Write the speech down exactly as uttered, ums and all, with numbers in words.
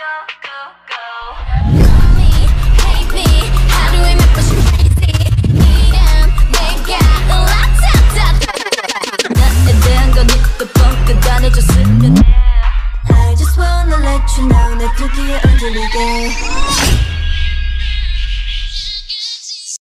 I just wanna let you know 내 크기에 흔들리게